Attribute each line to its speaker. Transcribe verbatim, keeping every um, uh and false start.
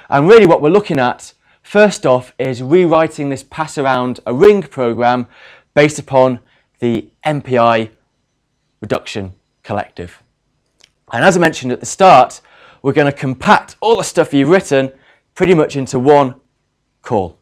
Speaker 1: And really what we're looking at, first off, is rewriting this pass around a ring program based upon the M P I reduction collective. And as I mentioned at the start, we're going to compact all the stuff you've written pretty much into one call.